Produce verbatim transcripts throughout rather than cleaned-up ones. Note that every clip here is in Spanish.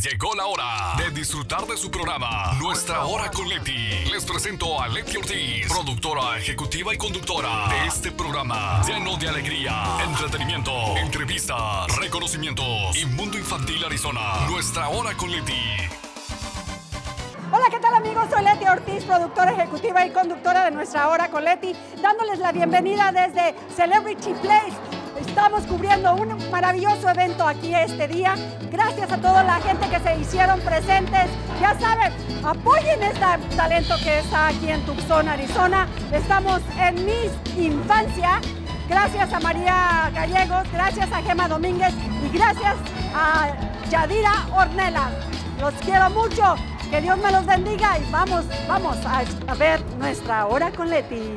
Llegó la hora de disfrutar de su programa, Nuestra Hora con Leti. Les presento a Leti Ortiz, productora ejecutiva y conductora de este programa, lleno de alegría, entretenimiento, entrevistas, reconocimientos y Mundo Infantil Arizona. Nuestra Hora con Leti. Hola, ¿qué tal amigos? Soy Leti Ortiz, productora ejecutiva y conductora de Nuestra Hora con Leti, dándoles la bienvenida desde Celebrity Place. Estamos cubriendo un maravilloso evento aquí este día. Gracias a toda la gente que se hicieron presentes. Ya saben, apoyen este talento que está aquí en Tucson, Arizona. Estamos en Miss Infancia. Gracias a María Gallegos, gracias a Gema Domínguez y gracias a Yadira Ornelas. Los quiero mucho. Que Dios me los bendiga y vamos, vamos a, a ver Nuestra Hora con Leti.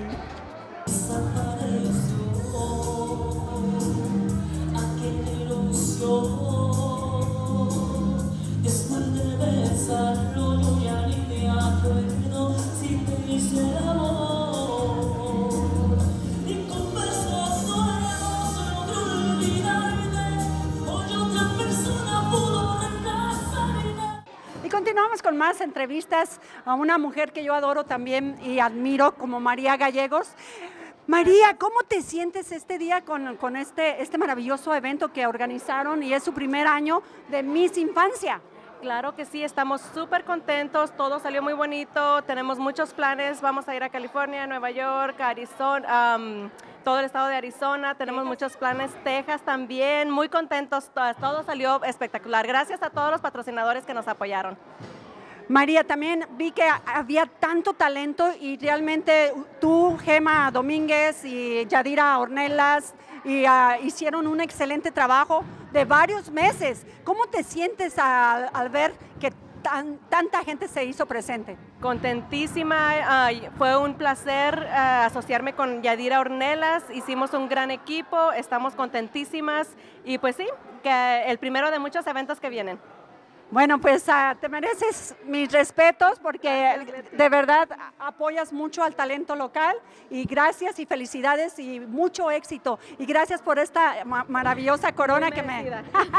Y continuamos con más entrevistas a una mujer que yo adoro también y admiro como María Gallegos. María, ¿cómo te sientes este día con, con este, este maravilloso evento que organizaron y es su primer año de Miss Infancia? Claro que sí, estamos súper contentos, todo salió muy bonito, tenemos muchos planes, vamos a ir a California, Nueva York, Arizona, um, todo el estado de Arizona, tenemos Texas. Muchos planes, Texas también, muy contentos, todo, todo salió espectacular, gracias a todos los patrocinadores que nos apoyaron. María, también vi que había tanto talento y realmente tú, Gema Domínguez y Yadira Ornelas y, uh, hicieron un excelente trabajo de varios meses. ¿Cómo te sientes al, al ver que tan, tanta gente se hizo presente? Contentísima, uh, fue un placer uh, asociarme con Yadira Ornelas, hicimos un gran equipo, estamos contentísimas y pues sí, que el primero de muchos eventos que vienen. Bueno, pues uh, te mereces mis respetos porque de verdad apoyas mucho al talento local y gracias y felicidades y mucho éxito. Y gracias por esta ma maravillosa corona que me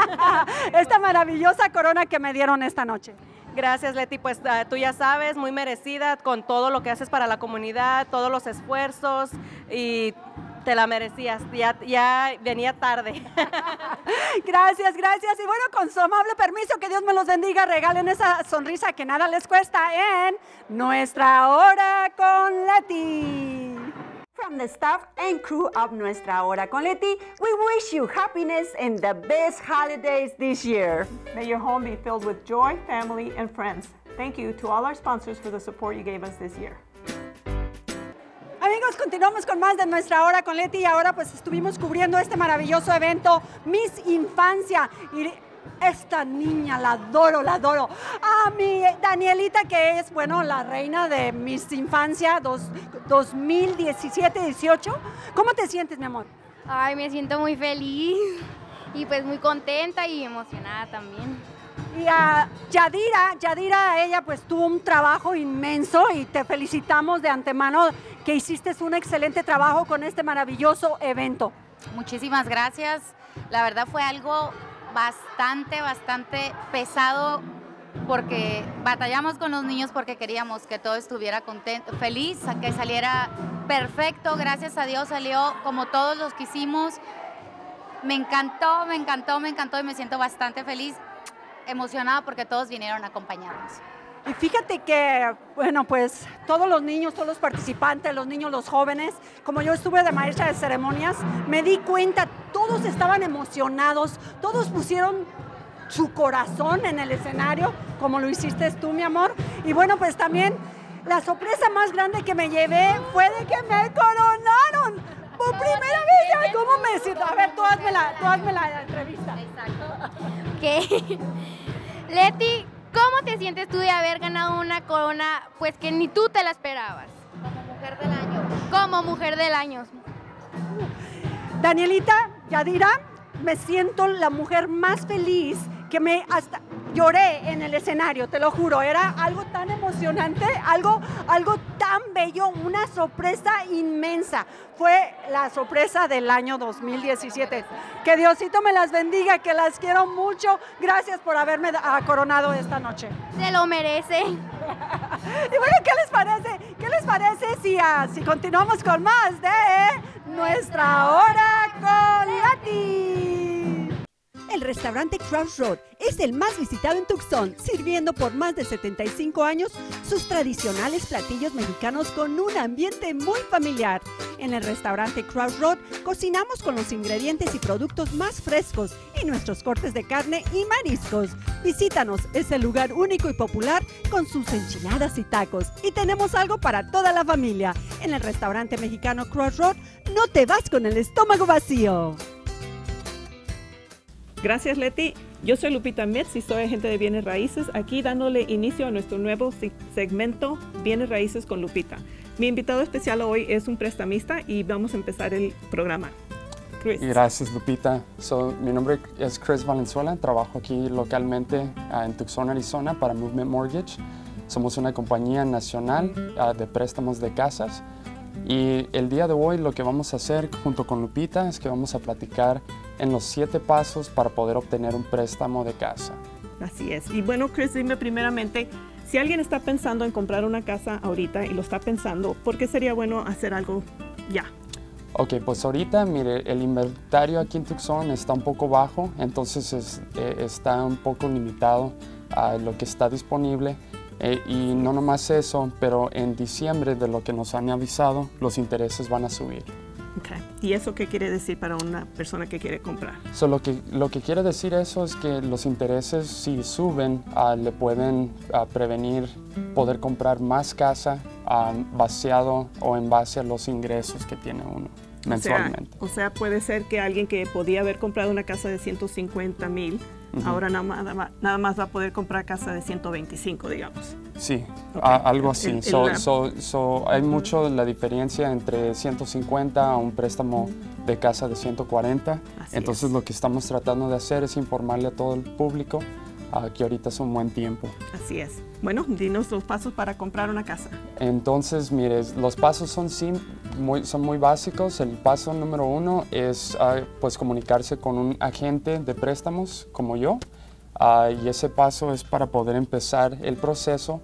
esta maravillosa corona que me dieron esta noche. Gracias, Leti, pues uh, tú ya sabes, muy merecida con todo lo que haces para la comunidad, todos los esfuerzos y te la merecías, ya, ya venía tarde. Gracias, gracias. Y bueno, con su amable permiso, que Dios me los bendiga, regalen esa sonrisa que nada les cuesta en Nuestra Hora con Leti. From the staff and crew of Nuestra Hora con Leti, we wish you happiness and the best holidays this year. May your home be filled with joy, family, and friends. Thank you to all our sponsors for the support you gave us this year. Amigos, continuamos con más de Nuestra Hora con Leti y ahora pues estuvimos cubriendo este maravilloso evento Miss Infancia y esta niña la adoro, la adoro. A mi Danielita, que es, bueno, la reina de Miss Infancia dos mil diecisiete dieciocho. ¿Cómo te sientes, mi amor? Ay, me siento muy feliz y pues muy contenta y emocionada también. Y a Yadira, Yadira, ella pues tuvo un trabajo inmenso y te felicitamos de antemano que hiciste un excelente trabajo con este maravilloso evento. Muchísimas gracias. La verdad fue algo bastante, bastante pesado porque batallamos con los niños porque queríamos que todo estuviera contento, feliz, que saliera perfecto. Gracias a Dios salió como todos los quisimos. Me encantó, me encantó, me encantó y me siento bastante feliz, emocionada porque todos vinieron a acompañarnos. Y fíjate que, bueno, pues todos los niños, todos los participantes, los niños, los jóvenes, como yo estuve de maestra de ceremonias, me di cuenta, todos estaban emocionados, todos pusieron su corazón en el escenario, como lo hiciste tú, mi amor. Y bueno, pues también la sorpresa más grande que me llevé fue de que me coronaron por primera vez. Ay, ¿cómo me siento? A ver, tú hazme la, tú hazme la entrevista. Exacto. Ok. Leti, ¿cómo te sientes tú de haber ganado una corona, pues que ni tú te la esperabas? Como mujer del año. Como mujer del año. Danielita, Yadira, me siento la mujer más feliz que me hasta lloré en el escenario, te lo juro, era algo tan emocionante, algo, algo tan bello, una sorpresa inmensa. Fue la sorpresa del año dos mil diecisiete. Que Diosito me las bendiga, que las quiero mucho. Gracias por haberme coronado esta noche. Se lo merece. Y bueno, ¿qué les parece? ¿Qué les parece si, uh, si continuamos con más de Nuestra Hora con Leti? El restaurante Crossroad es el más visitado en Tucson, sirviendo por más de setenta y cinco años sus tradicionales platillos mexicanos con un ambiente muy familiar. En el restaurante Crossroad cocinamos con los ingredientes y productos más frescos y nuestros cortes de carne y mariscos. Visítanos, es el lugar único y popular con sus enchiladas y tacos. Y tenemos algo para toda la familia. En el restaurante mexicano Crossroad no te vas con el estómago vacío. Gracias, Leti. Yo soy Lupita Metz y soy agente de Bienes Raíces, aquí dándole inicio a nuestro nuevo segmento Bienes Raíces con Lupita. Mi invitado especial hoy es un prestamista y vamos a empezar el programa. Chris. Gracias, Lupita. So, mi nombre es Chris Valenzuela, trabajo aquí localmente uh, en Tucson, Arizona para Movement Mortgage. Somos una compañía nacional uh, de préstamos de casas. Y el día de hoy lo que vamos a hacer junto con Lupita es que vamos a platicar en los siete pasos para poder obtener un préstamo de casa. Así es. Y bueno, Chris, dime primeramente, si alguien está pensando en comprar una casa ahorita y lo está pensando, ¿por qué sería bueno hacer algo ya? Ok, pues ahorita, mire, el inventario aquí en Tucson está un poco bajo, entonces es, eh, está un poco limitado a lo que está disponible. Eh, y no nomás eso, pero en diciembre, de lo que nos han avisado, los intereses van a subir. Okay. ¿Y eso qué quiere decir para una persona que quiere comprar? So, lo, que, lo que quiere decir eso es que los intereses, si suben, uh, le pueden uh, prevenir poder comprar más casa um, baseado o en base a los ingresos que tiene uno mensualmente. O sea, o sea, puede ser que alguien que podía haber comprado una casa de ciento cincuenta mil, uh-huh. ahora nada más, nada más va a poder comprar casa de ciento veinticinco, digamos. Sí, okay. a, algo así. El, el, so, la... so, so, hay uh-huh. mucho la diferencia entre ciento cincuenta a un préstamo de casa de ciento cuarenta. Así Entonces es. Lo que estamos tratando de hacer es informarle a todo el público uh, que ahorita es un buen tiempo. Así es. Bueno, dinos los pasos para comprar una casa. Entonces, mire, los pasos son, sim muy, son muy básicos. El paso número uno es uh, pues comunicarse con un agente de préstamos como yo. Uh, y ese paso es para poder empezar el proceso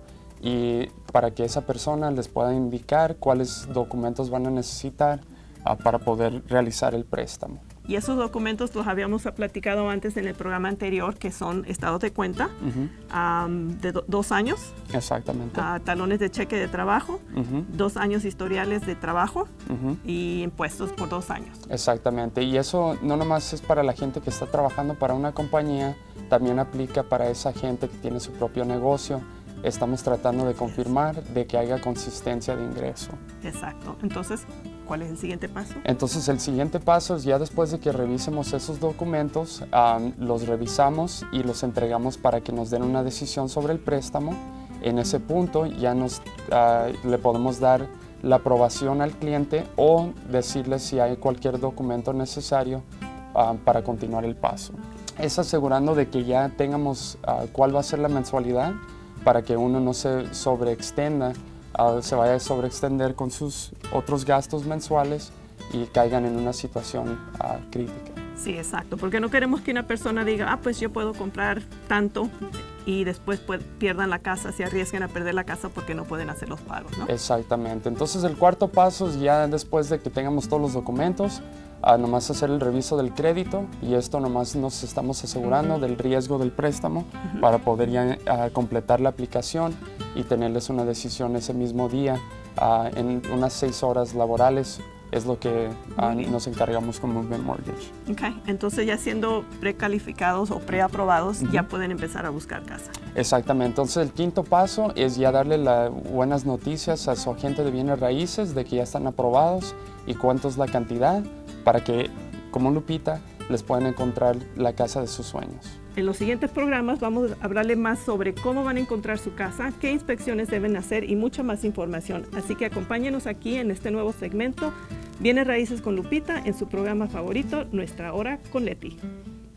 y para que esa persona les pueda indicar cuáles documentos van a necesitar uh, para poder realizar el préstamo. Y esos documentos los habíamos platicado antes en el programa anterior, que son estados de cuenta uh-huh. um, de do dos años. Exactamente. Uh, talones de cheque de trabajo, uh-huh. dos años historiales de trabajo uh-huh. y impuestos por dos años. Exactamente. Y eso no nomás es para la gente que está trabajando para una compañía, también aplica para esa gente que tiene su propio negocio. Estamos tratando de confirmar de que haya consistencia de ingreso. Exacto. Entonces, ¿cuál es el siguiente paso? Entonces, el siguiente paso es ya después de que revisemos esos documentos, um, los revisamos y los entregamos para que nos den una decisión sobre el préstamo. En ese punto ya nos, uh, le podemos dar la aprobación al cliente o decirle si hay cualquier documento necesario uh, para continuar el paso. Es asegurando de que ya tengamos uh, cuál va a ser la mensualidad para que uno no se sobreextenda, uh, se vaya a sobreextender con sus otros gastos mensuales y caigan en una situación uh, crítica. Sí, exacto, porque no queremos que una persona diga, ah, pues yo puedo comprar tanto y después pues, pierdan la casa, se arriesguen a perder la casa porque no pueden hacer los pagos, ¿no? Exactamente. Entonces el cuarto paso es ya después de que tengamos todos los documentos, uh, nomás hacer el reviso del crédito y esto nomás nos estamos asegurando del riesgo del préstamo uh-huh. para poder ya uh, completar la aplicación y tenerles una decisión ese mismo día uh, en unas seis horas laborales. Es lo que uh, nos encargamos con Movement Mortgage. Ok, entonces ya siendo precalificados o preaprobados, uh-huh. ya pueden empezar a buscar casa. Exactamente, entonces el quinto paso es ya darle las buenas noticias a su agente de bienes raíces de que ya están aprobados y cuánto es la cantidad para que, como Lupita, les puedan encontrar la casa de sus sueños. En los siguientes programas vamos a hablarle más sobre cómo van a encontrar su casa, qué inspecciones deben hacer y mucha más información. Así que acompáñenos aquí en este nuevo segmento, Bienes Raíces con Lupita, en su programa favorito, Nuestra Hora con Leti.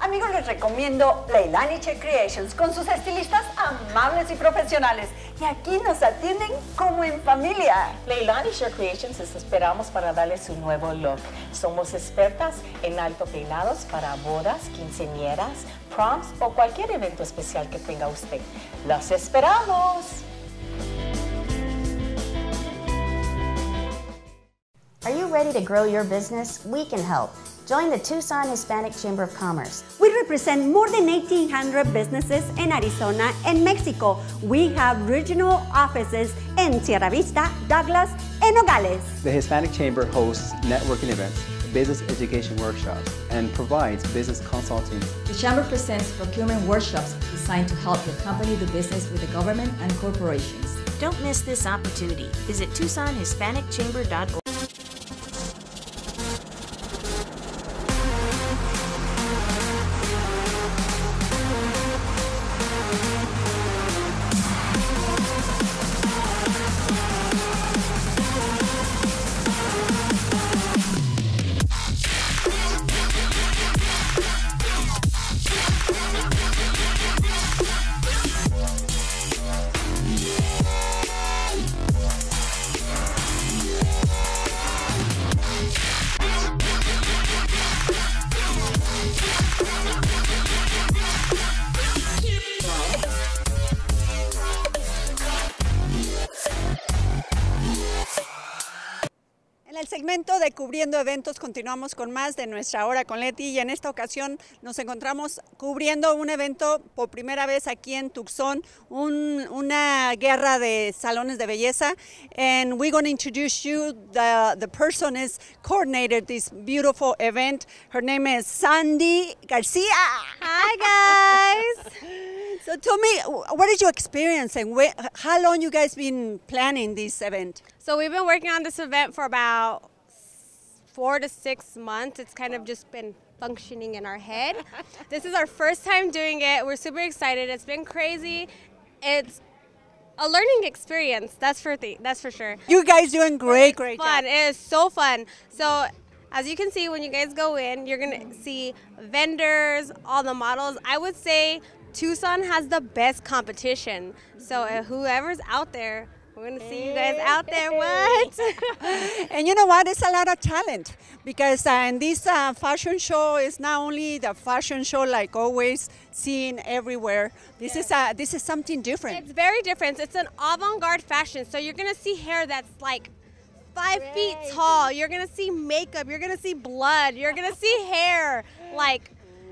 Amigos, les recomiendo Leilani Che Creations con sus estilistas amables y profesionales. Y aquí nos atienden como en familia. Leilani Che Creations les esperamos para darles un nuevo look. Somos expertas en alto peinados para bodas, quinceañeras, proms o cualquier evento especial que tenga usted. ¡Los esperamos! Are you ready to grow your business? We can help. Join the Tucson Hispanic Chamber of Commerce. We represent more than eighteen hundred businesses in Arizona and Mexico. We have regional offices in Sierra Vista, Douglas, and Nogales. The Hispanic Chamber hosts networking events, business education workshops, and provides business consulting. The Chamber presents procurement workshops designed to help your company do business with the government and corporations. Don't miss this opportunity. Visit Tucson Hispanic Chamber dot org. En el segmento de Cubriendo Eventos continuamos con más de nuestra hora con Leti y en esta ocasión nos encontramos cubriendo un evento por primera vez aquí en Tucson, un, una guerra de salones de belleza, and we're going to introduce you the, the person is coordinated this beautiful event. Her name is Sandy Garcia. Hi guys. So tell me, what is your experience and where, how long you guys been planning this event? So we've been working on this event for about four to six months. It's kind of just been functioning in our head. This is our first time doing it. We're super excited. It's been crazy. It's a learning experience. That's for th that's for sure. You guys doing great, it's great fun. job. It is so fun. So as you can see, when you guys go in, you're gonna see vendors, all the models. I would say Tucson has the best competition. So uh, whoever's out there, we're going to see you guys out there. What? And you know what? It's a lot of talent because uh, in this uh, fashion show is not only the fashion show like always seen everywhere. This yes. is uh, this is something different. It's very different. It's an avant-garde fashion. So you're going to see hair that's like five Crazy. feet tall. You're going to see makeup. You're going to see blood. You're going to see hair like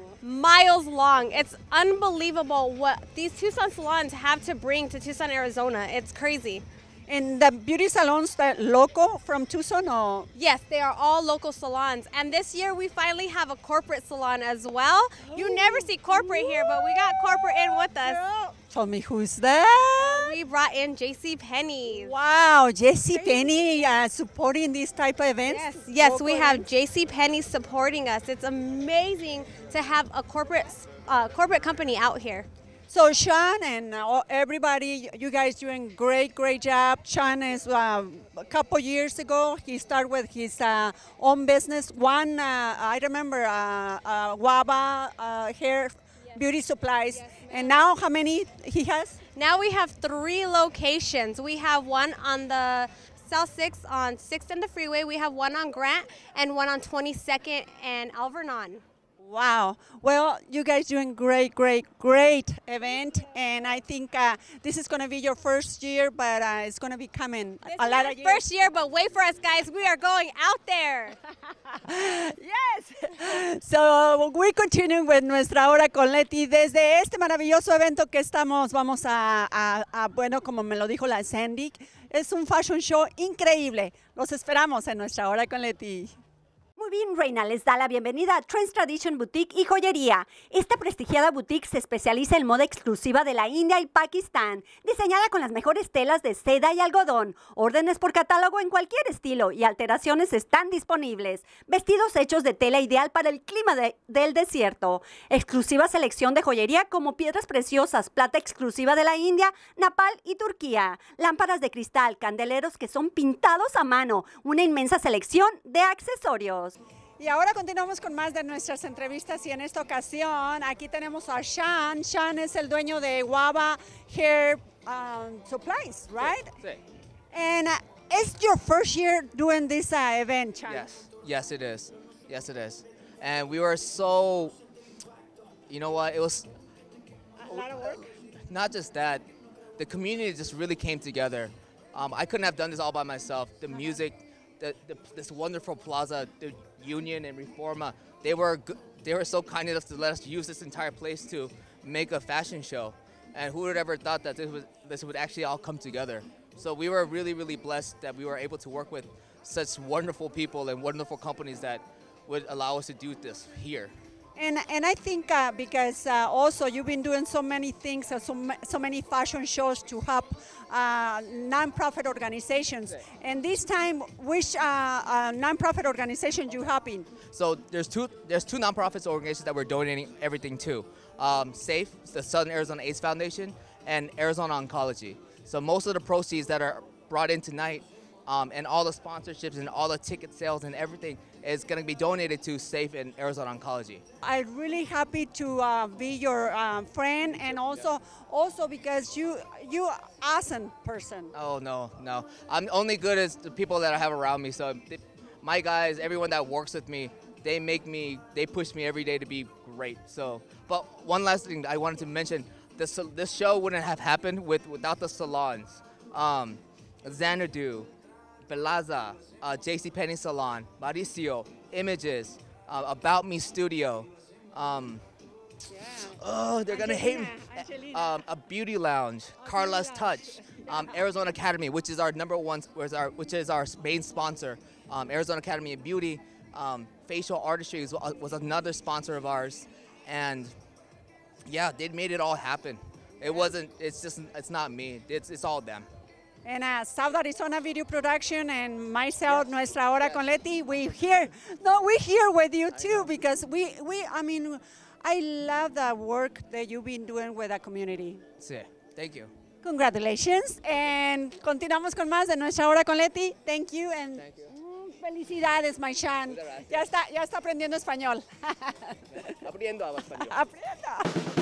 miles long. It's unbelievable what these Tucson salons have to bring to Tucson, Arizona. It's crazy. And the beauty salons that local from Tucson or? Yes, they are all local salons. And this year we finally have a corporate salon as well. Oh. You never see corporate here, but we got corporate in with us. Girl. Tell me who's that? We brought in J C Penney. Wow, J C Penney uh, supporting these type of events? Yes, yes we have J C Penney supporting us. It's amazing to have a corporate uh, corporate company out here. So Sean and uh, everybody, you guys doing great, great job. Sean is uh, a couple years ago, he started with his uh, own business. One, uh, I remember, uh, uh, Waba uh, hair yes. beauty supplies. Yes. And now how many he has? Now we have three locations. We have one on the South sixth on sixth and the freeway. We have one on Grant and one on twenty-second and Alvernon. Wow. Well, you guys doing great, great, great event. And I think uh, this is going to be your first year, but uh, it's going to be coming this a lot of years. First year, but wait for us, guys. We are going out there. Yes. So we continue with nuestra hora con Leti. Desde este maravilloso evento que estamos, vamos a, a, a, bueno, como me lo dijo la Sandy, es un fashion show increíble. Los esperamos en nuestra hora con Leti. Muy bien, Reina, les da la bienvenida a Trends Tradition Boutique y Joyería. Esta prestigiada boutique se especializa en moda exclusiva de la India y Pakistán, diseñada con las mejores telas de seda y algodón. Órdenes por catálogo en cualquier estilo y alteraciones están disponibles. Vestidos hechos de tela ideal para el clima de, del desierto. Exclusiva selección de joyería como piedras preciosas, plata exclusiva de la India, Nepal y Turquía. Lámparas de cristal, candeleros que son pintados a mano. Una inmensa selección de accesorios. Y ahora continuamos con más de nuestras entrevistas y en esta ocasión aquí tenemos a Sean. Sean es el dueño de Guava Hair um, Supplies, right? Sí. sí. And uh, it's your first year doing this uh, event, Sean? Yes, yes it is. Yes it is. And we were so, you know what, it was... A lot of work? Not just that, the community just really came together. Um, I couldn't have done this all by myself. The music, the, the, this wonderful plaza, the Union and Reforma, they were they were so kind enough to let us use this entire place to make a fashion show. And who would have ever thought that this would, this would actually all come together? So we were really, really blessed that we were able to work with such wonderful people and wonderful companies that would allow us to do this here. And, and I think uh, because uh, also you've been doing so many things, uh, so, so many fashion shows to help uh, non-profit organizations. Okay. And this time, which uh, uh, non-profit organization you helping? So there's two there's two non-profit organizations that we're donating everything to. Um, SAFE, the Southern Arizona AIDS Foundation, and Arizona Oncology. So most of the proceeds that are brought in tonight um, and all the sponsorships and all the ticket sales and everything is going to be donated to SAFE and Arizona Oncology. I'm really happy to uh, be your um, friend, and also also because you you awesome person. Oh no, no. I'm only good as the people that I have around me. So they, my guys, everyone that works with me, they make me, they push me every day to be great. So, but one last thing I wanted to mention: this this show wouldn't have happened with without the salons. Um, Xanadu, Belaza, uh, JCPenney Salon, Mauricio, Images, uh, About Me Studio. Um, yeah. Oh, they're gonna hate me. Um, a Beauty Lounge, oh, Carla's Beauty Touch, um, Arizona Academy, which is our number one, which is our, which is our main sponsor. Um, Arizona Academy of Beauty, um, Facial Artistry was, was another sponsor of ours, and yeah, they made it all happen. It wasn't. It's just. It's not me. It's it's all them. And uh, South Arizona Video Production and myself, yes. Nuestra Hora yes. con Leti, we here. No, we here with you too because we we. I mean, I love the work that you've been doing with the community. Sí. Thank you. Congratulations. And continuamos con más de Nuestra Hora con Leti. Thank you and Thank you. Mm, felicidades, my Sean. Ya está, ya está aprendiendo español. Aprendiendo español. Aprenda.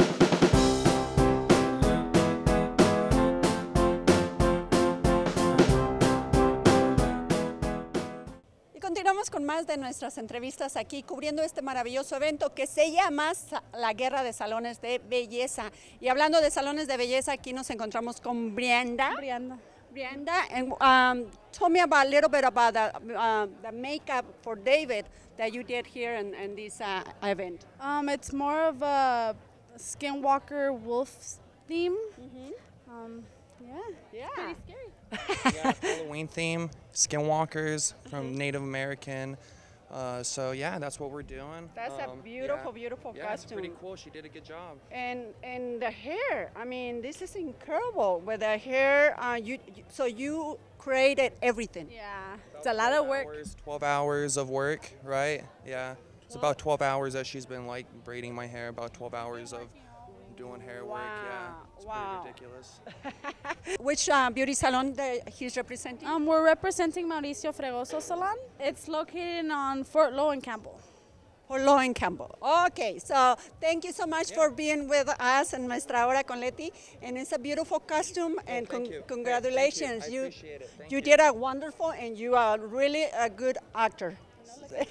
Continuamos con más de nuestras entrevistas aquí cubriendo este maravilloso evento que se llama la Guerra de Salones de Belleza. Y hablando de salones de belleza, aquí nos encontramos con Brianda. Brianda. Brianda, and um, tell me about a little bit about the, uh, the makeup for David that you did here in, in this uh, event. Um, it's more of a Skinwalker wolf theme. Mm-hmm. um, yeah, yeah. It's pretty scary. Yeah, Halloween theme, Skinwalkers from Native American. Uh, so yeah, that's what we're doing. That's um, a beautiful, yeah. beautiful yeah, costume. It's pretty cool. She did a good job. And and the hair. I mean, this is incredible. With the hair, uh, you, you so you created everything. Yeah, it's a lot of work. Hours, Twelve hours of work, right? Yeah, it's well, about twelve hours that she's been like braiding my hair. About twelve hours of doing hair wow. work. Yeah, it's wow. pretty ridiculous. Which uh, beauty salon that he's representing? Um, we're representing Mauricio Fregoso Salon. It's located on Fort Lowe and Campbell. Fort Lowe and Campbell. Okay, so thank you so much yeah. for being with us in Nuestra Hora con Leti. And it's a beautiful costume, oh, and con you. congratulations. Thank you. I appreciate it. Thank you, you you did a wonderful, and you are really a good actor. Look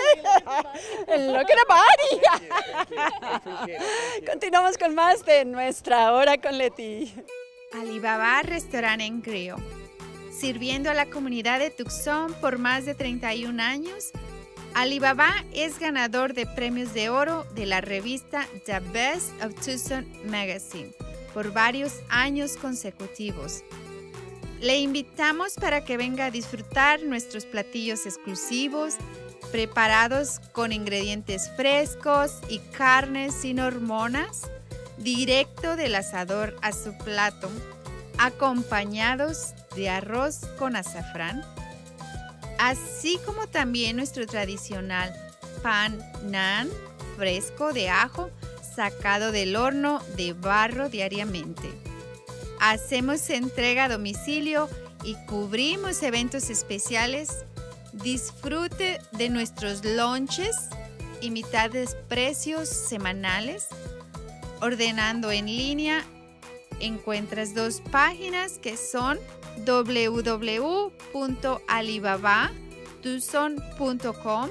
at the body. Thank you, thank you. I appreciate it. Thank you. Continuamos con más de Nuestra Hora con Leti. Alibaba Restaurant en Grill. Sirviendo a la comunidad de Tucson por más de treinta y un años, Alibaba es ganador de premios de oro de la revista The Best of Tucson Magazine por varios años consecutivos. Le invitamos para que venga a disfrutar nuestros platillos exclusivos, preparados con ingredientes frescos y carnes sin hormonas, directo del asador a su plato, acompañados de arroz con azafrán, así como también nuestro tradicional pan naan fresco de ajo sacado del horno de barro diariamente. Hacemos entrega a domicilio y cubrimos eventos especiales Disfrute de nuestros lunches y mitades precios semanales. Ordenando en línea, encuentras dos páginas que son w w w punto alibaba tucson punto com,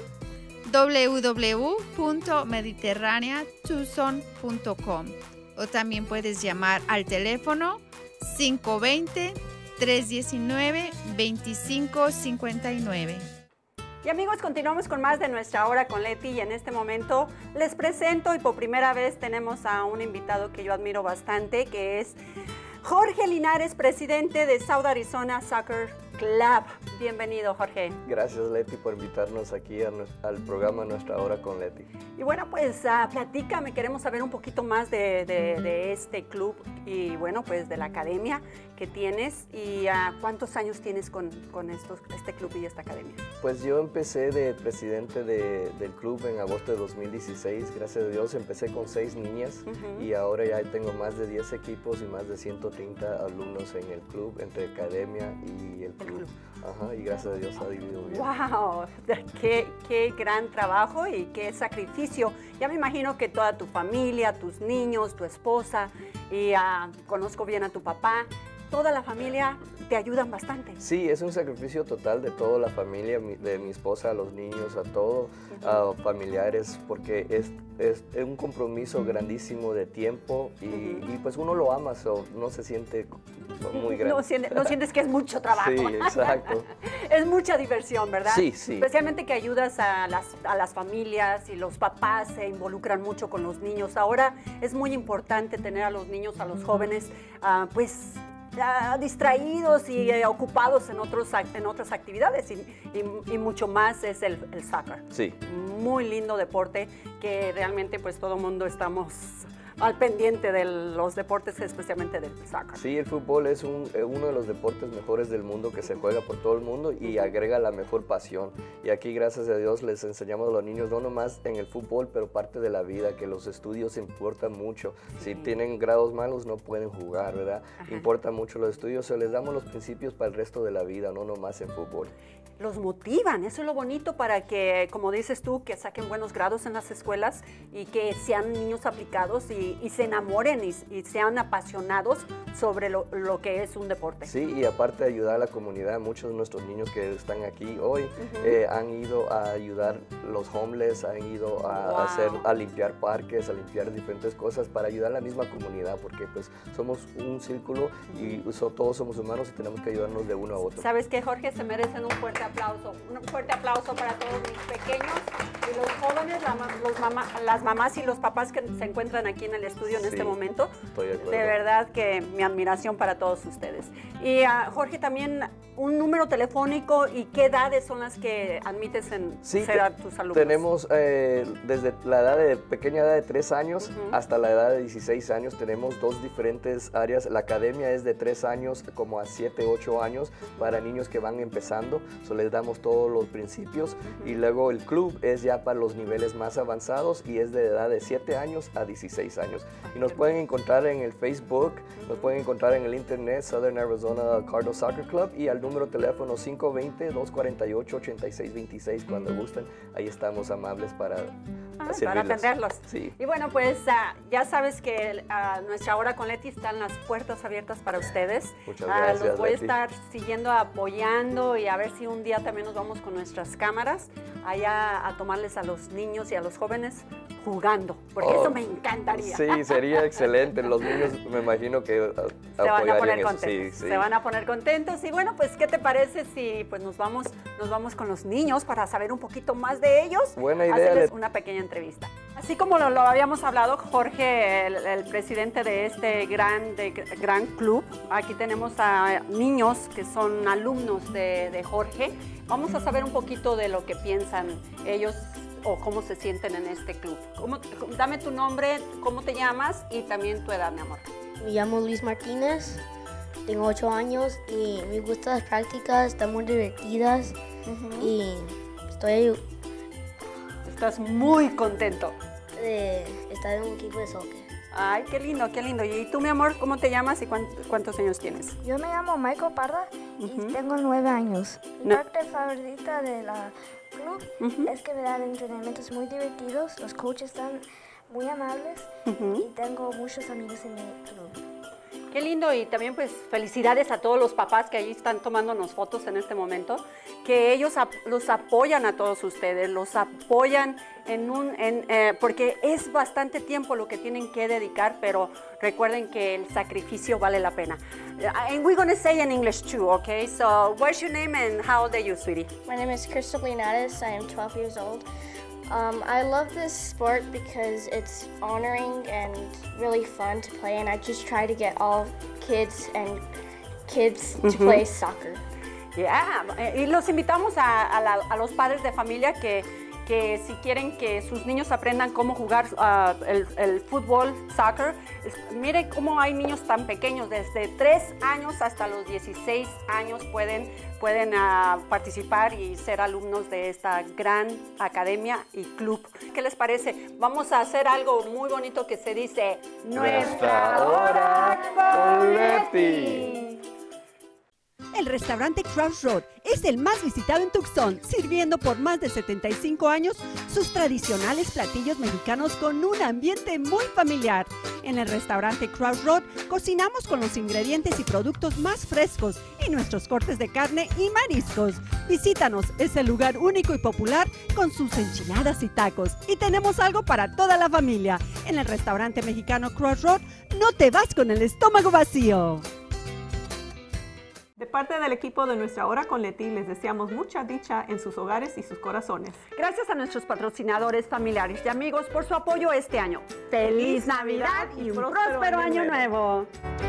w w w punto mediterránea tucson punto com, o también puedes llamar al teléfono cinco dos cero, tres uno nueve, dos cinco cinco nueve. Y amigos, continuamos con más de Nuestra Hora con Leti y en este momento les presento y por primera vez tenemos a un invitado que yo admiro bastante, que es Jorge Linares, presidente de South Arizona Soccer Club. Bienvenido, Jorge. Gracias, Leti, por invitarnos aquí a nos, al programa Nuestra Hora con Leti. Y bueno, pues uh, platícame, queremos saber un poquito más de, de, de este club y bueno, pues de la academia que tienes y uh, cuántos años tienes con, con estos, este club y esta academia. Pues yo empecé de presidente de, del club en agosto de dos mil dieciséis, gracias a Dios empecé con seis niñas uh-huh. y ahora ya tengo más de diez equipos y más de ciento treinta alumnos en el club, entre academia y el club. El club. Ajá, y gracias a Dios ha vivido bien. ¡Wow! Qué, qué gran trabajo y qué sacrificio. Ya me imagino que toda tu familia, tus niños, tu esposa, y uh, conozco bien a tu papá, toda la familia te ayudan bastante. Sí, es un sacrificio total de toda la familia, de mi esposa, a los niños, a todos, uh, familiares, porque es, es, es un compromiso grandísimo de tiempo y, uh-huh. y pues uno lo ama, so, no se siente muy grande. No, siente, no sientes que es mucho trabajo. Sí, exacto. Es mucha diversión, ¿verdad? Sí, sí. Especialmente que ayudas a las, a las familias y los papás se involucran mucho con los niños. Ahora es muy importante tener a los niños, a los jóvenes, uh, pues uh, distraídos y uh, ocupados en, otros, en otras actividades y, y, y mucho más es el, el soccer. Sí. Muy lindo deporte que realmente pues todo el mundo estamos al pendiente de los deportes, especialmente del soccer. Sí, el fútbol es un, uno de los deportes mejores del mundo que se juega por todo el mundo y agrega la mejor pasión. Y aquí, gracias a Dios, les enseñamos a los niños no nomás en el fútbol, pero parte de la vida, que los estudios importan mucho. Si sí. tienen grados malos, no pueden jugar, ¿verdad? Ajá. Importan mucho los estudios, se les damos los principios para el resto de la vida, no nomás en fútbol. Los motivan, eso es lo bonito para que, como dices tú, que saquen buenos grados en las escuelas y que sean niños aplicados y, y se enamoren y, y sean apasionados sobre lo, lo que es un deporte. Sí, y aparte de ayudar a la comunidad, muchos de nuestros niños que están aquí hoy uh-huh. eh, han ido a ayudar los homeless, han ido a, wow. a, hacer, a limpiar parques, a limpiar diferentes cosas para ayudar a la misma comunidad, porque pues somos un círculo uh-huh. y so, todos somos humanos y tenemos que ayudarnos de uno a otro. ¿Sabes qué, Jorge? Se merecen un fuerte aplauso, un fuerte aplauso para todos mis pequeños y los jóvenes, la, los mamá, las mamás y los papás que se encuentran aquí en el estudio en sí, este momento. Estoy de acuerdo. De verdad que mi admiración para todos ustedes. Y uh, Jorge, también un número telefónico y qué edades son las que admites en sí, ser a tus alumnos. Tenemos eh, desde la edad de pequeña edad de tres años uh-huh. hasta la edad de dieciséis años, tenemos dos diferentes áreas. La academia es de tres años como a siete, ocho años uh-huh. para niños que van empezando. So, les damos todos los principios uh-huh. y luego el club es ya para los niveles más avanzados y es de edad de siete años a dieciséis años. Y nos pueden encontrar en el Facebook, uh-huh. nos pueden encontrar en el internet Southern Arizona Cardinals Soccer Club y al número de teléfono cinco dos cero, dos cuatro ocho, ocho seis dos seis cuando gusten. Ahí estamos amables para ah, para atenderlos. Sí. Y bueno, pues uh, ya sabes que uh, Nuestra Hora con Leti están las puertas abiertas para ustedes. Muchas gracias, uh, Los voy Leti. a estar siguiendo, apoyando y a ver si un día también nos vamos con nuestras cámaras allá a tomarles a los niños y a los jóvenes jugando, porque oh, eso me encantaría. Sí, sería excelente. Los niños me imagino que uh, se van a poner eso. contentos. Sí, sí. Se van a poner contentos. Y bueno, pues, ¿qué te parece si pues nos vamos, nos vamos con los niños para saber un poquito más de ellos? Buena idea. Hacerles una pequeña entrevista. Así como lo, lo habíamos hablado, Jorge, el, el presidente de este gran, de, gran club, aquí tenemos a niños que son alumnos de, de Jorge. Vamos a saber un poquito de lo que piensan ellos o cómo se sienten en este club. ¿Cómo, dame tu nombre, cómo te llamas y también tu edad, mi amor. Me llamo Luis Martínez, tengo ocho años y me gustan las prácticas, están muy divertidas uh-huh. y estoy ahí. Estás muy contento de estar en un equipo de soccer. Ay, qué lindo, qué lindo. ¿Y tú, mi amor, cómo te llamas y cuántos años tienes? Yo me llamo Michael Parra y uh-huh. tengo nueve años. Mi no. parte favorita de la club uh-huh. es que me dan entrenamientos muy divertidos, los coaches están muy amables uh-huh. y tengo muchos amigos en mi club. Qué lindo, y también pues felicidades a todos los papás que ahí están tomándonos fotos en este momento, que ellos ap los apoyan a todos ustedes, los apoyan en un, en, eh, porque es bastante tiempo lo que tienen que dedicar, pero recuerden que el sacrificio vale la pena. And we're going to say in English too, okay? So what's your name and how old are you, sweetie? My name is Crystal Linares. I am twelve years old. Um, I love this sport because it's honoring and really fun to play, and I just try to get all kids and kids to uh-huh. play soccer. Yeah, y los invitamos a, a, la, a los padres de familia que, que si quieren que sus niños aprendan cómo jugar uh, el, el fútbol, soccer, es, mire cómo hay niños tan pequeños, desde tres años hasta los dieciséis años pueden, pueden uh, participar y ser alumnos de esta gran academia y club. ¿Qué les parece? Vamos a hacer algo muy bonito que se dice Nuestra Hora con Leti. El restaurante Crossroad es el más visitado en Tucson, sirviendo por más de setenta y cinco años sus tradicionales platillos mexicanos con un ambiente muy familiar. En el restaurante Crossroad cocinamos con los ingredientes y productos más frescos y nuestros cortes de carne y mariscos. Visítanos, es el lugar único y popular con sus enchiladas y tacos. Y tenemos algo para toda la familia. En el restaurante mexicano Crossroad no te vas con el estómago vacío. De parte del equipo de Nuestra Hora con Leti, les deseamos mucha dicha en sus hogares y sus corazones. Gracias a nuestros patrocinadores, familiares y amigos por su apoyo este año. ¡Feliz Navidad y un próspero año nuevo!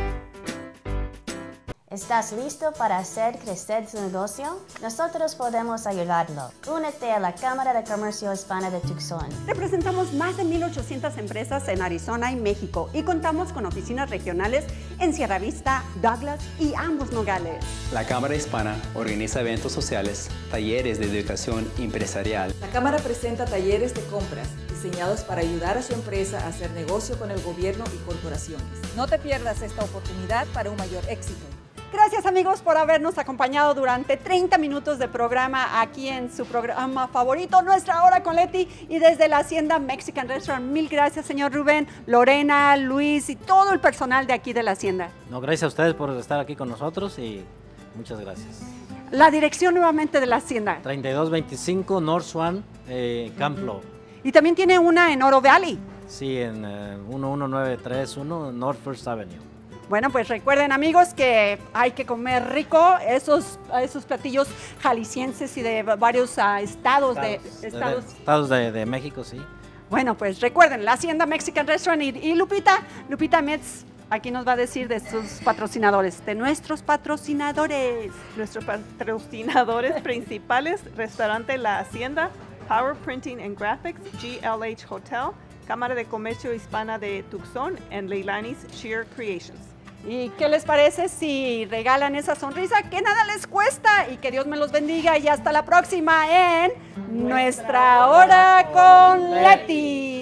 ¿Estás listo para hacer crecer tu negocio? Nosotros podemos ayudarlo. Únete a la Cámara de Comercio Hispana de Tucson. Representamos más de mil ochocientas empresas en Arizona y México y contamos con oficinas regionales en Sierra Vista, Douglas y ambos Nogales. La Cámara Hispana organiza eventos sociales, talleres de educación empresarial. La Cámara presenta talleres de compras diseñados para ayudar a su empresa a hacer negocio con el gobierno y corporaciones. No te pierdas esta oportunidad para un mayor éxito. Gracias, amigos, por habernos acompañado durante treinta minutos de programa aquí en su programa favorito, Nuestra Hora con Leti, y desde la Hacienda Mexican Restaurant. Mil gracias, señor Rubén, Lorena, Luis y todo el personal de aquí de la Hacienda. No, gracias a ustedes por estar aquí con nosotros y muchas gracias. La dirección nuevamente de la Hacienda. treinta y dos veinticinco North Swan, eh, Camplo. Uh-huh. Y también tiene una en Oro Valley. Sí, en uh, uno uno nueve tres uno North First Avenue. Bueno, pues recuerden, amigos, que hay que comer rico, esos, esos platillos jaliscienses y de varios uh, estados, estados, de, estados. De, estados de, de México, sí. Bueno, pues recuerden, la Hacienda Mexican Restaurant y, y Lupita, Lupita Metz, aquí nos va a decir de sus patrocinadores, de nuestros patrocinadores. Nuestros patrocinadores principales, Restaurante La Hacienda, Power Printing and Graphics, G L H Hotel, Cámara de Comercio Hispana de Tucson, and Leilani's Sheer Creations. ¿Y qué les parece si regalan esa sonrisa que nada les cuesta? Y que Dios me los bendiga y hasta la próxima en Nuestra Hora con Leti.